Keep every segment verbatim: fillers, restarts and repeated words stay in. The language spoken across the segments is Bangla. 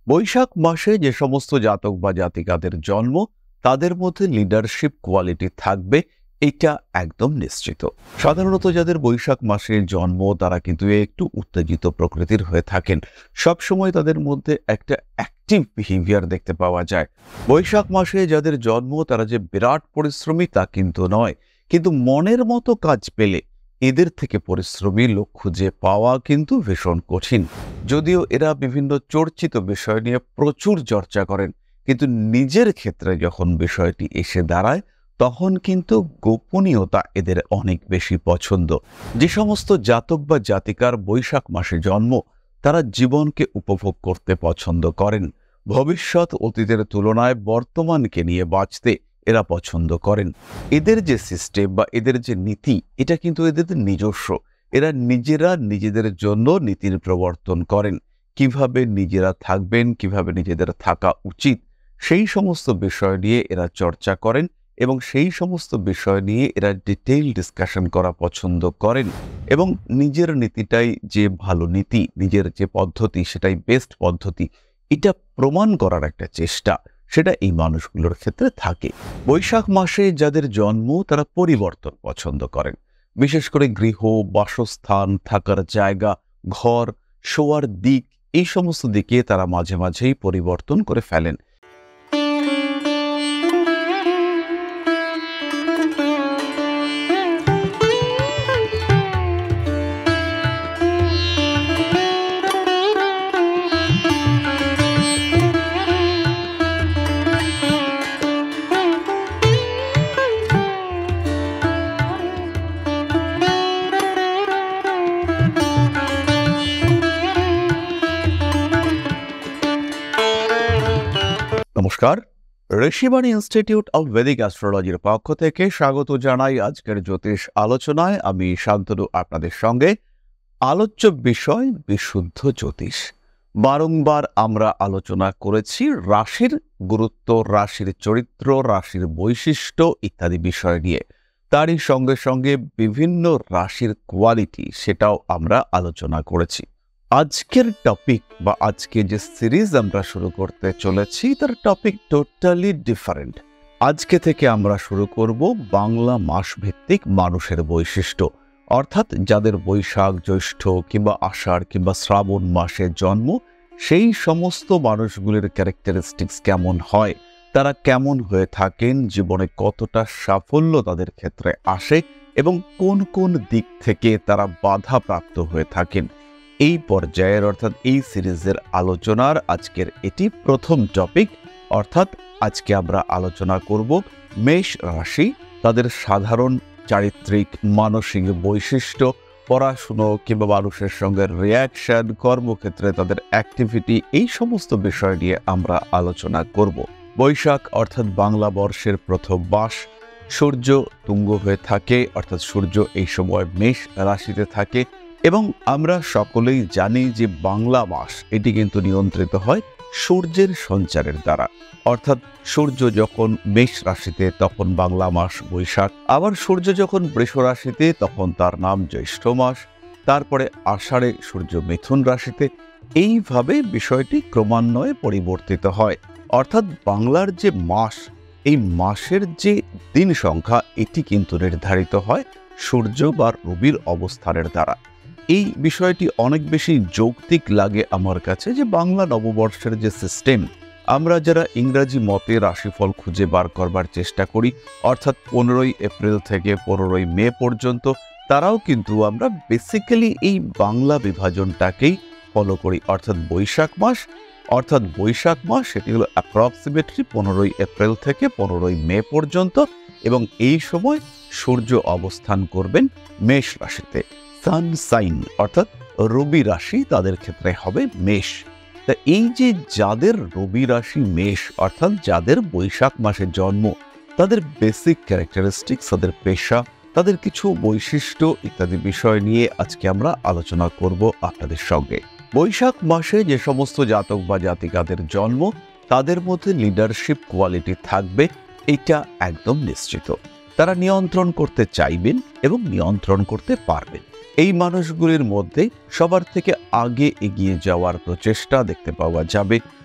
বৈশাখ মাসে যে সমস্ত জাতক বা জাতিকাদের জন্ম তাদের মধ্যে লিডারশিপ কোয়ালিটি থাকবে, এটা একদম নিশ্চিত। সাধারণত যাদের বৈশাখ মাসে জন্ম তারা কিন্তু একটু উত্তেজিত প্রকৃতির হয়ে থাকেন। সব সময় তাদের মধ্যে একটা অ্যাক্টিভ বিহেভিয়ার দেখতে পাওয়া যায়। বৈশাখ মাসে যাদের জন্ম তারা যে বিরাট পরিশ্রমী তা কিন্তু নয়, কিন্তু মনের মতো কাজ পেলে এদের থেকে পরিশ্রমী লোক খুঁজে পাওয়া কিন্তু ভীষণ কঠিন। যদিও এরা বিভিন্ন চর্চিত বিষয় নিয়ে প্রচুর চর্চা করেন, কিন্তু নিজের ক্ষেত্রে যখন বিষয়টি এসে দাঁড়ায় তখন কিন্তু গোপনীয়তা এদের অনেক বেশি পছন্দ। যে সমস্ত জাতক বা জাতিকার বৈশাখ মাসে জন্ম তারা জীবনকে উপভোগ করতে পছন্দ করেন। ভবিষ্যৎ অতীতের তুলনায় বর্তমানকে নিয়ে বাঁচতে এরা পছন্দ করেন। এদের যে সিস্টেম বা এদের যে নীতি এটা কিন্তু এদের নিজস্ব। এরা নিজেরা নিজেদের জন্য নীতির প্রবর্তন করেন। কিভাবে নিজেরা থাকবেন, কিভাবে নিজেদের থাকা উচিত, সেই সমস্ত বিষয় নিয়ে এরা চর্চা করেন এবং সেই সমস্ত বিষয় নিয়ে এরা ডিটেইল ডিসকাশন করা পছন্দ করেন এবং নিজের নীতিটাই যে ভালো নীতি, নিজের যে পদ্ধতি সেটাই বেস্ট পদ্ধতি, এটা প্রমাণ করার একটা চেষ্টা সেটা এই মানুষগুলোর ক্ষেত্রে থাকে। বৈশাখ মাসে যাদের জন্ম তারা পরিবর্তন পছন্দ করেন, বিশেষ করে গৃহ, বাসস্থান, থাকার জায়গা, ঘর, শোয়ার দিক, এই সমস্ত দিকে তারা মাঝে মাঝেই পরিবর্তন করে ফেলেন। নমস্কার, ঋষিবাণী ইনস্টিটিউট অব ভেদিক অ্যাস্ট্রোলজির পক্ষ থেকে স্বাগত জানাই আজকের জ্যোতিষ আলোচনায়। আমি শান্তনু আপনাদের সঙ্গে। আলোচ্য বিষয় বিশুদ্ধ জ্যোতিষ। বারংবার আমরা আলোচনা করেছি রাশির গুরুত্ব, রাশির চরিত্র, রাশির বৈশিষ্ট্য ইত্যাদি বিষয় নিয়ে। তারই সঙ্গে সঙ্গে বিভিন্ন রাশির কোয়ালিটি সেটাও আমরা আলোচনা করেছি। আজকের টপিক বা আজকে যে সিরিজ আমরা শুরু করতে চলেছি তার টপিক টোটালি ডিফারেন্ট। আজকে থেকে আমরা শুরু করব বাংলা মাস ভিত্তিক মানুষের বৈশিষ্ট্য, অর্থাৎ যাদের বৈশাখ, জ্যৈষ্ঠ কিংবা আষাঢ় কিংবা শ্রাবণ মাসে জন্ম সেই সমস্ত মানুষগুলির ক্যারেক্টারিস্টিক্স কেমন হয়, তারা কেমন হয়ে থাকেন, জীবনে কতটা সাফল্য তাদের ক্ষেত্রে আসে এবং কোন কোন দিক থেকে তারা বাধাপ্রাপ্ত হয়ে থাকেন। এই পর্যায়ের অর্থাৎ এই সিরিজের আলোচনার আজকের এটি প্রথম টপিক। অর্থাৎ আজকে আমরা আলোচনা করব মেষ রাশি, তাদের সাধারণ চারিত্রিক মানসিক বৈশিষ্ট্য, পড়াশুনো কিংবা মানুষের সঙ্গে রিয়াকশন, কর্মক্ষেত্রে তাদের অ্যাক্টিভিটি, এই সমস্ত বিষয় নিয়ে আমরা আলোচনা করব। বৈশাখ অর্থাৎ বাংলা বর্ষের প্রথম মাস, সূর্য তুঙ্গ হয়ে থাকে, অর্থাৎ সূর্য এই সময় মেষ রাশিতে থাকে এবং আমরা সকলেই জানি যে বাংলা মাস এটি কিন্তু নিয়ন্ত্রিত হয় সূর্যের সঞ্চারের দ্বারা। অর্থাৎ সূর্য যখন মেষ রাশিতে তখন বাংলা মাস বৈশাখ, আবার সূর্য যখন বৃষ রাশিতে তখন তার নাম জ্যৈষ্ঠ মাস, তারপরে আষাঢ়ে সূর্য মিথুন রাশিতে। এইভাবে বিষয়টি ক্রমান্বয়ে পরিবর্তিত হয়। অর্থাৎ বাংলার যে মাস, এই মাসের যে দিন সংখ্যা এটি কিন্তু নির্ধারিত হয় সূর্য বা রবির অবস্থানের দ্বারা। এই বিষয়টি অনেক বেশি যৌক্তিক লাগে আমার কাছে যে বাংলা নববর্ষের যে সিস্টেম, আমরা যারা ইংরাজি মতে রাশিফল খুঁজে বার করবার চেষ্টা করি, অর্থাৎ পনেরোই এপ্রিল থেকে পনেরোই মে পর্যন্ত, তারাও কিন্তু আমরা বেসিক্যালি এই বাংলা বিভাজনটাকেই ফলো করি। অর্থাৎ বৈশাখ মাস অর্থাৎ বৈশাখ মাস সেটি হলো অ্যাপ্রক্সিমেটলি পনেরোই এপ্রিল থেকে পনেরোই মে পর্যন্ত এবং এই সময় সূর্য অবস্থান করবেন মেষ রাশিতে। সান সাইন অর্থাৎ রবি রাশি তাদের ক্ষেত্রে হবে মেষ। তা এই যে যাদের রবি রাশি মেষ, অর্থাৎ যাদের বৈশাখ মাসে জন্ম, তাদের বেসিক ক্যারেক্টারিস্টিক্স, তাদের পেশা, তাদের কিছু বৈশিষ্ট্য ইত্যাদি বিষয় নিয়ে আজকে আমরা আলোচনা করব আপনাদের সঙ্গে। বৈশাখ মাসে যে সমস্ত জাতক বা জাতিকাদের জন্ম তাদের মধ্যে লিডারশিপ কোয়ালিটি থাকবে, এটা একদম নিশ্চিত। তারা নিয়ন্ত্রণ করতে চাইবেন এবং নিয়ন্ত্রণ করতে পারবেন। এই মানুষগুলির মধ্যে সবার থেকে আগে এগিয়ে যাওয়ার প্রচেষ্টা দেখতে পাওয়া যাবে।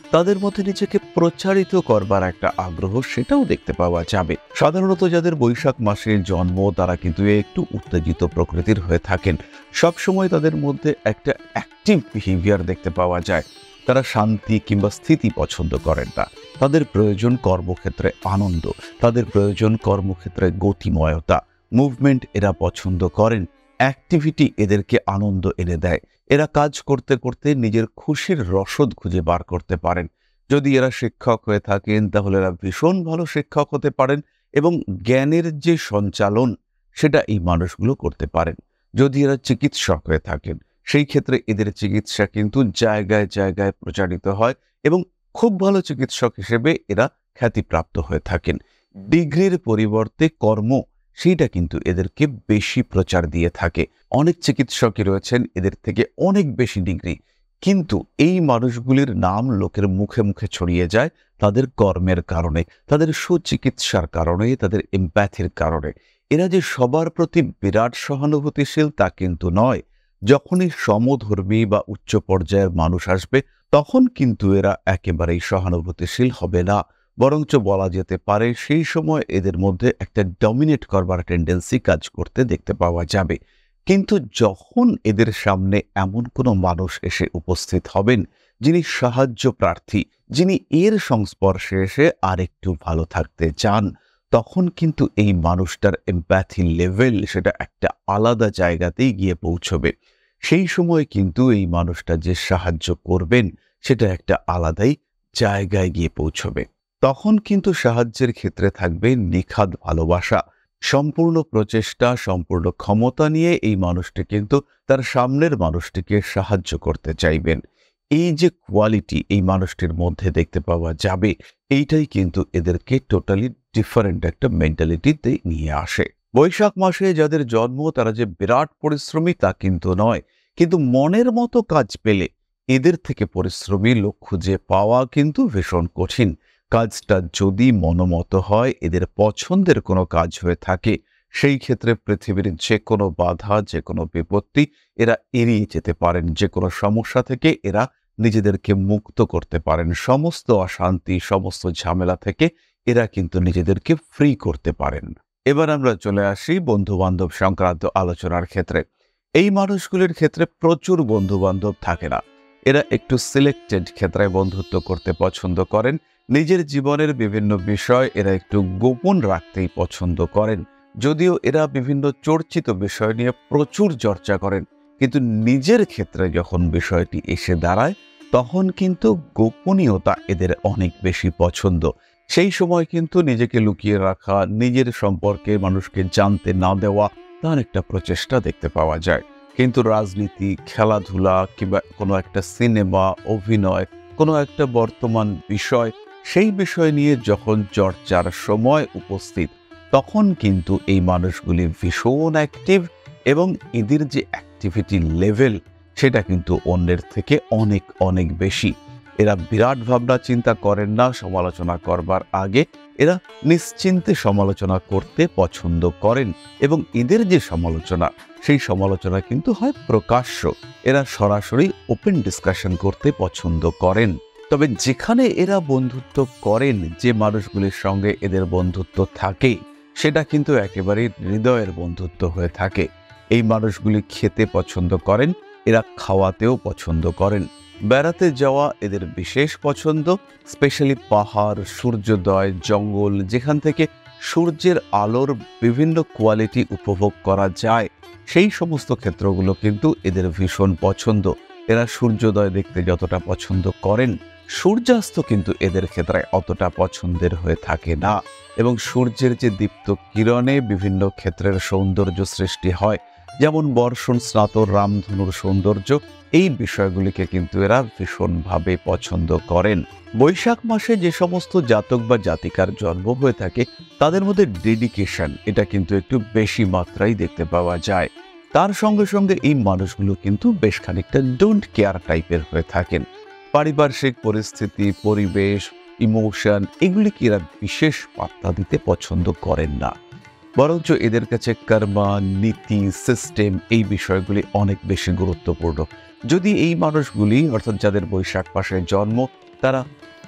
তাদের মধ্যে নিজেকে প্রচারিত করবার একটা আগ্রহ সেটাও দেখতে পাওয়া যাবে। সাধারণত যাদের বৈশাখ মাসে জন্ম তারা কিন্তু একটু উত্তেজিত প্রকৃতির হয়ে থাকেন। সবসময় তাদের মধ্যে একটা অ্যাক্টিভ বিহেভিয়ার দেখতে পাওয়া যায়। তারা শান্তি কিংবা স্থিতি পছন্দ করেন না। তাদের প্রয়োজন কর্মক্ষেত্রে আনন্দ, তাদের প্রয়োজন কর্মক্ষেত্রে গতিময়তা, মুভমেন্ট এরা পছন্দ করেন। অ্যাক্টিভিটি এদেরকে আনন্দ এনে দেয়। এরা কাজ করতে করতে নিজের খুশির রসদ খুঁজে বার করতে পারেন। যদি এরা শিক্ষক হয়ে থাকেন তাহলে এরা ভীষণ ভালো শিক্ষক হতে পারেন এবং জ্ঞানের যে সঞ্চালন সেটা এই মানুষগুলো করতে পারেন। যদি এরা চিকিৎসক হয়ে থাকেন সেই ক্ষেত্রে এদের চিকিৎসা কিন্তু জায়গায় জায়গায় প্রচারিত হয় এবং খুব ভালো চিকিৎসক হিসেবে এরা খ্যাতিপ্রাপ্ত হয়ে থাকেন। ডিগ্রির পরিবর্তে কর্ম সেইটা কিন্তু এদেরকে বেশি প্রচার দিয়ে থাকে। অনেক চিকিৎসকই রয়েছেন এদের থেকে অনেক বেশি ডিগ্রি, কিন্তু এই মানুষগুলির নাম লোকের মুখে মুখে ছড়িয়ে যায় তাদের কর্মের কারণে, তাদের সুচিকিৎসার কারণে, তাদের এমপ্যাথির কারণে। এরা যে সবার প্রতি বিরাট সহানুভূতিশীল তা কিন্তু নয়। যখনই সমধর্মী বা উচ্চ পর্যায়ের মানুষ আসবে তখন কিন্তু এরা একেবারেই সহানুভূতিশীল হবে না, বরঞ্চ বলা যেতে পারে সেই সময় এদের মধ্যে একটা ডমিনেট করবার টেন্ডেন্সি কাজ করতে দেখতে পাওয়া যাবে। কিন্তু যখন এদের সামনে এমন কোনো মানুষ এসে উপস্থিত হবেন যিনি সাহায্য প্রার্থী, যিনি এর সংস্পর্শে এসে আরেকটু ভালো থাকতে চান, তখন কিন্তু এই মানুষটার এমপ্যাথি লেভেল সেটা একটা আলাদা জায়গাতেই গিয়ে পৌঁছবে। সেই সময় কিন্তু এই মানুষটা যে সাহায্য করবেন সেটা একটা আলাদাই জায়গায় গিয়ে পৌঁছবে। তখন কিন্তু সাহায্যের ক্ষেত্রে থাকবে নিখাদ ভালোবাসা, সম্পূর্ণ প্রচেষ্টা, সম্পূর্ণ ক্ষমতা নিয়ে এই মানুষটি কিন্তু তার সামনের মানুষটিকে সাহায্য করতে চাইবেন। এই যে কোয়ালিটি এই মানুষটির মধ্যে দেখতে পাওয়া যাবে, এইটাই কিন্তু এদেরকে টোটালি ডিফারেন্ট একটা মেন্টালিটিতে নিয়ে আসে। বৈশাখ মাসে যাদের জন্ম তারা যে বিরাট পরিশ্রমী তা কিন্তু নয়, কিন্তু মনের মতো কাজ পেলে এদের থেকে পরিশ্রমী লোক খুঁজে পাওয়া কিন্তু ভীষণ কঠিন। কাজটা যদি মনোমত হয়, এদের পছন্দের কোনো কাজ হয়ে থাকে, সেই ক্ষেত্রে পৃথিবীর যে কোনো বাধা, যে কোনো বিপত্তি এরা এড়িয়ে যেতে পারেন। যে কোনো সমস্যা থেকে এরা নিজেদেরকে মুক্ত করতে পারেন। সমস্ত অশান্তি, সমস্ত ঝামেলা থেকে এরা কিন্তু নিজেদেরকে ফ্রি করতে পারেন। এবার আমরা চলে আসি বন্ধু বান্ধব সংক্রান্ত আলোচনার ক্ষেত্রে। এই মানুষগুলির ক্ষেত্রে প্রচুর বন্ধু বান্ধব থাকে না। এরা একটু সিলেক্টেড ক্ষেত্রে বন্ধুত্ব করতে পছন্দ করেন। নিজের জীবনের বিভিন্ন বিষয় এরা একটু গোপন রাখতেই পছন্দ করেন। যদিও এরা বিভিন্ন চর্চিত বিষয় নিয়ে প্রচুর চর্চা করেন, কিন্তু নিজের ক্ষেত্রে যখন বিষয়টি এসে দাঁড়ায় তখন কিন্তু গোপনীয়তা এদের অনেক বেশি পছন্দ। সেই সময় কিন্তু নিজেকে লুকিয়ে রাখা, নিজের সম্পর্কে মানুষকে জানতে না দেওয়া তার একটা প্রচেষ্টা দেখতে পাওয়া যায়। কিন্তু রাজনীতি, খেলাধুলা কিংবা কোনো একটা সিনেমা, অভিনয়, কোনো একটা বর্তমান বিষয়, সেই বিষয় নিয়ে যখন চর্চার সময় উপস্থিত তখন কিন্তু এই মানুষগুলি ভীষণ অ্যাক্টিভ এবং এদের যে অ্যাক্টিভিটি লেভেল সেটা কিন্তু অন্যের থেকে অনেক অনেক বেশি। এরা বিরাট ভাবনা চিন্তা করেন না সমালোচনা করবার আগে, এরা নিশ্চিন্তে সমালোচনা করতে পছন্দ করেন এবং এদের যে সমালোচনা সেই সমালোচনা কিন্তু হয় প্রকাশ্য। এরা সরাসরি ওপেন ডিসকাশন করতে পছন্দ করেন। তবে যেখানে এরা বন্ধুত্ব করেন, যে মানুষগুলির সঙ্গে এদের বন্ধুত্ব থাকে সেটা কিন্তু একেবারে হৃদয়ের বন্ধুত্ব হয়ে থাকে। এই মানুষগুলি খেতে পছন্দ করেন, এরা খাওয়াতেও পছন্দ করেন। বেড়াতে যাওয়া এদের বিশেষ পছন্দ, স্পেশালি পাহাড়, সূর্যোদয়, জঙ্গল, যেখান থেকে সূর্যের আলোর বিভিন্ন কোয়ালিটি উপভোগ করা যায় সেই সমস্ত ক্ষেত্রগুলো কিন্তু এদের ভীষণ পছন্দ। এরা সূর্যোদয় দেখতে যতটা পছন্দ করেন, সূর্যাস্ত কিন্তু এদের ক্ষেত্রে অতটা পছন্দের হয়ে থাকে না। এবং সূর্যের যে দীপ্ত কিরণে বিভিন্ন ক্ষেত্রের সৌন্দর্য সৃষ্টি হয়, যেমন বর্ষণ স্নাত রামধনুর সৌন্দর্য, এই বিষয়গুলিকে কিন্তু এরা ভীষণভাবে পছন্দ করেন। বৈশাখ মাসে যে সমস্ত জাতক বা জাতিকার জন্ম হয়ে থাকে তাদের মধ্যে ডেডিকেশন এটা কিন্তু একটু বেশি মাত্রায় দেখতে পাওয়া যায়। তার সঙ্গে সঙ্গে এই মানুষগুলো কিন্তু বেশ খানিকটা ডোন্ট কেয়ার টাইপের হয়ে থাকেন। পারিপার্শ্বিক পরিস্থিতি, পরিবেশ, ইমোশন এগুলিকে এরা বিশেষ পাত্তা দিতে পছন্দ করেন না, বরঞ্চ এদের কাছে কর্মা, নীতি, সিস্টেম এই বিষয়গুলি অনেক বেশি গুরুত্বপূর্ণ। যদি এই মানুষগুলি অর্থাৎ যাদের বৈশাখ মাসে জন্ম তারা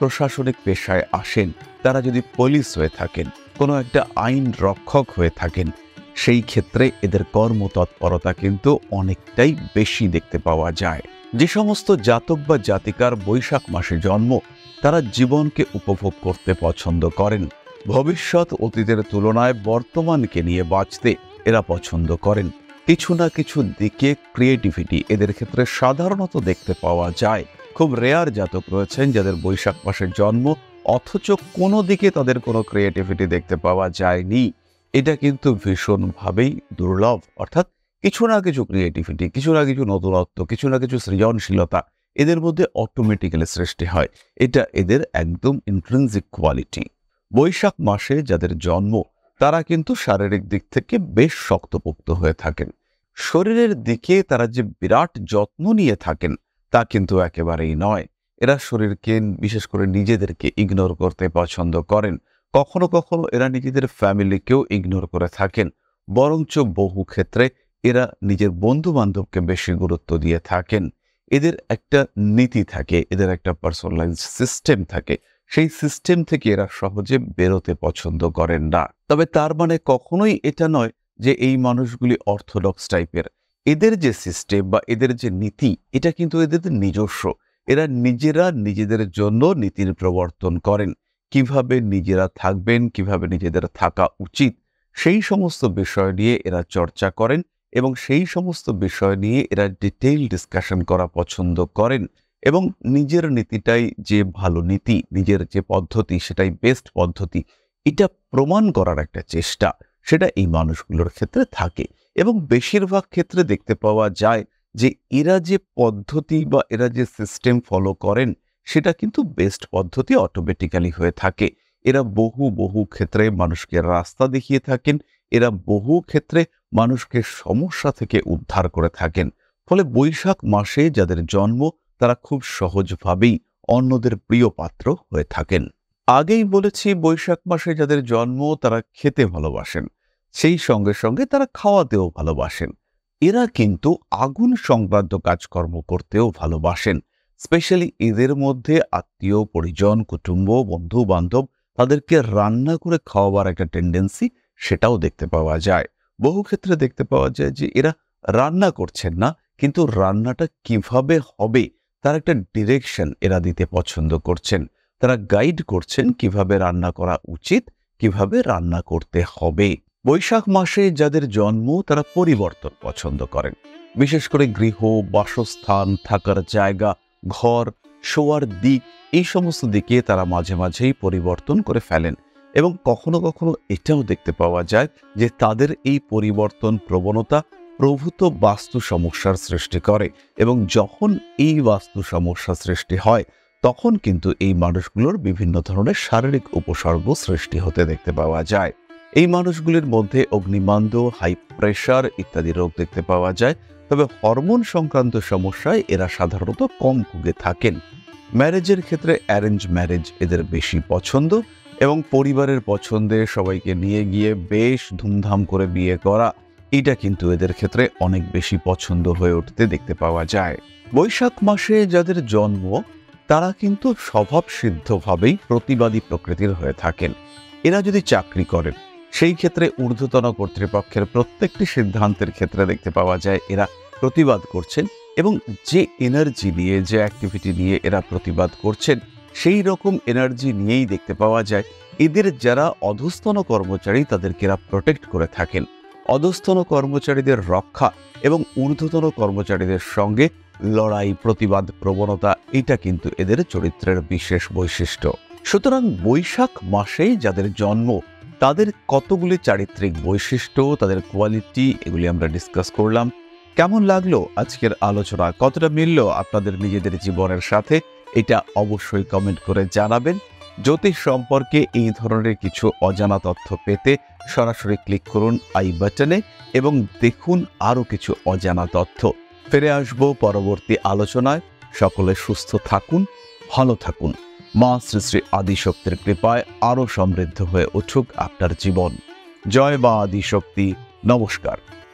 প্রশাসনিক পেশায় আসেন, তারা যদি পুলিশ হয়ে থাকেন, কোনো একটা আইন রক্ষক হয়ে থাকেন, সেই ক্ষেত্রে এদের কর্মতৎপরতা কিন্তু অনেকটাই বেশি দেখতে পাওয়া যায়। যে সমস্ত জাতক বা জাতিকার বৈশাখ মাসে জন্ম, তারা জীবনকে উপভোগ করতে পছন্দ করেন। ভবিষ্যৎ অতীতের তুলনায় বর্তমানকে নিয়ে বাঁচতে এরা পছন্দ করেন। কিছু না কিছু দিকে ক্রিয়েটিভিটি এদের ক্ষেত্রে সাধারণত দেখতে পাওয়া যায়। খুব রেয়ার জাতক রয়েছেন যাদের বৈশাখ মাসে জন্ম অথচ কোনো দিকে তাদের কোনো ক্রিয়েটিভিটি দেখতে পাওয়া যায়নি। এটা কিন্তু ভীষণভাবেই দুর্লভ। অর্থাৎ কিছু না কিছু ক্রিয়েটিভিটি, কিছু না কিছু নতুনত্ব, কিছু না কিছু সৃজনশীলতা এদের মধ্যে অটোমেটিক্যালি সৃষ্টি হয়। এটা এদের একদম ইন্ট্রিনসিক কোয়ালিটি। বৈশাখ মাসে যাদের জন্ম, তারা কিন্তু শারীরিক দিক থেকে বেশ শক্তপোক্ত হয়ে থাকেন। শরীরের দিকে তারা যে বিরাট যত্ন নিয়ে থাকেন তা কিন্তু একেবারেই নয়। এরা শরীরকে, বিশেষ করে নিজেদেরকে ইগনোর করতে পছন্দ করেন। কখনো কখনো এরা নিজেদের ফ্যামিলিকেও ইগনোর করে থাকেন। বরঞ্চ বহু ক্ষেত্রে এরা নিজের বন্ধু বান্ধবকে বেশি গুরুত্ব দিয়ে থাকেন। এদের একটা নীতি থাকে, এদের একটা পার্সোনালাইজড সিস্টেম থাকে। সেই সিস্টেম থেকে এরা সহজে বেরোতে পছন্দ করেন না। তবে তার মানে কখনোই এটা নয় যে এই মানুষগুলি অর্থোডক্স টাইপের। এদের যে সিস্টেম বা এদের যে নীতি, এটা কিন্তু এদের নিজস্ব। এরা নিজেরা নিজেদের জন্য নীতির প্রবর্তন করেন। কিভাবে নিজেরা থাকবেন, কিভাবে নিজেদের থাকা উচিত, সেই সমস্ত বিষয় নিয়ে এরা চর্চা করেন এবং সেই সমস্ত বিষয় নিয়ে এরা ডিটেইল ডিসকাশন করা পছন্দ করেন এবং নিজের নীতিটাই যে ভালো নীতি, নিজের যে পদ্ধতি সেটাই বেস্ট পদ্ধতি, এটা প্রমাণ করার একটা চেষ্টা সেটা এই মানুষগুলোর ক্ষেত্রে থাকে। এবং বেশিরভাগ ক্ষেত্রে দেখতে পাওয়া যায় যে এরা যে পদ্ধতি বা এরা যে সিস্টেম ফলো করেন সেটা কিন্তু বেস্ট পদ্ধতি অটোমেটিক্যালি হয়ে থাকে। এরা বহু বহু ক্ষেত্রে মানুষকে রাস্তা দেখিয়ে থাকেন। এরা বহু ক্ষেত্রে মানুষকে সমস্যা থেকে উদ্ধার করে থাকেন। ফলে বৈশাখ মাসে যাদের জন্ম, তারা খুব সহজভাবেই অন্যদের প্রিয় পাত্র হয়ে থাকেন। আগেই বলেছি, বৈশাখ মাসে যাদের জন্ম তারা খেতে ভালোবাসেন, সেই সঙ্গে সঙ্গে তারা খাওয়াতেও ভালোবাসেন। এরা কিন্তু আগুন সংক্রান্ত কাজকর্ম করতেও ভালোবাসেন। স্পেশালি এদের মধ্যে আত্মীয় পরিজন, কুটুম্ব, বন্ধু বান্ধব তাদেরকে রান্না করে খাওয়াবার একটা টেন্ডেন্সি সেটাও দেখতে পাওয়া যায়। বহু ক্ষেত্রে দেখতে পাওয়া যায় যে এরা রান্না করছেন না, কিন্তু রান্নাটা কিভাবে হবে তার একটা ডিরেকশন এরা দিতে পছন্দ করছেন। তারা গাইড করছেন কিভাবে রান্না করা উচিত, কিভাবে রান্না করতে হবে। বৈশাখ মাসে যাদের জন্ম, তারা পরিবর্তন পছন্দ করেন। বিশেষ করে গৃহ, বাসস্থান, থাকার জায়গা, ঘর, শোয়ার দিক, এই সমস্ত দিকে তারা মাঝে মাঝেই পরিবর্তন করে ফেলেন। এবং কখনো কখনো এটাও দেখতে পাওয়া যায় যে তাদের এই পরিবর্তন প্রবণতা প্রভূত বাস্তু সমস্যার সৃষ্টি করে। এবং যখন এই বাস্তু সমস্যা সৃষ্টি হয়, তখন কিন্তু এই মানুষগুলোর বিভিন্ন ধরনের শারীরিক উপসর্গ সৃষ্টি হতে দেখতে পাওয়া যায়। এই মানুষগুলির মধ্যে অগ্নিমান্দ, হাই প্রেশার ইত্যাদি রোগ দেখতে পাওয়া যায়। তবে হরমোন সংক্রান্ত সমস্যায় এরা সাধারণত কম ভুগে থাকেন। ম্যারেজের ক্ষেত্রে অ্যারেঞ্জ ম্যারেজ এদের বেশি পছন্দ এবং পরিবারের পছন্দে সবাইকে নিয়ে গিয়ে বেশ ধুমধাম করে বিয়ে করা, এটা কিন্তু এদের ক্ষেত্রে অনেক বেশি পছন্দ হয়ে উঠতে দেখতে পাওয়া যায়। বৈশাখ মাসে যাদের জন্ম, তারা কিন্তু স্বভাবসিদ্ধভাবেই প্রতিবাদী প্রকৃতির হয়ে থাকেন। এরা যদি চাকরি করেন, সেই ক্ষেত্রে ঊর্ধ্বতন কর্তৃপক্ষের প্রত্যেকটি সিদ্ধান্তের ক্ষেত্রে দেখতে পাওয়া যায় এরা প্রতিবাদ করছেন এবং যে এনার্জি নিয়ে, যে অ্যাক্টিভিটি নিয়ে এরা প্রতিবাদ করছেন, সেই রকম এনার্জি নিয়েই দেখতে পাওয়া যায় এদের যারা অধস্তন কর্মচারী তাদেরকে এরা প্রোটেক্ট করে থাকেন। অধস্তন কর্মচারীদের রক্ষা এবং ঊর্ধ্বতন কর্মচারীদের সঙ্গে লড়াই, প্রতিবাদ প্রবণতা, এটা কিন্তু এদের চরিত্রের বিশেষ বৈশিষ্ট্য। সুতরাং বৈশাখ মাসেই যাদের জন্ম, তাদের কতগুলি চারিত্রিক বৈশিষ্ট্য, তাদের কোয়ালিটি, এগুলি আমরা ডিসকাস করলাম। কেমন লাগলো আজকের আলোচনা, কতটা মিলল আপনাদের নিজেদের জীবনের সাথে, এটা অবশ্যই কমেন্ট করে জানাবেন। জ্যোতিষ সম্পর্কে এই ধরনের কিছু অজানা তথ্য পেতে সরাসরি ক্লিক করুন আই বাটনে এবং দেখুন আরও কিছু অজানা তথ্য। ফিরে আসবো পরবর্তী আলোচনায়। সকলে সুস্থ থাকুন, ভালো থাকুন। মা শ্রী শ্রী আদিশক্তির কৃপায় আরও সমৃদ্ধ হয়ে উঠুক আপনার জীবন। জয় মা আদিশক্তি। নমস্কার।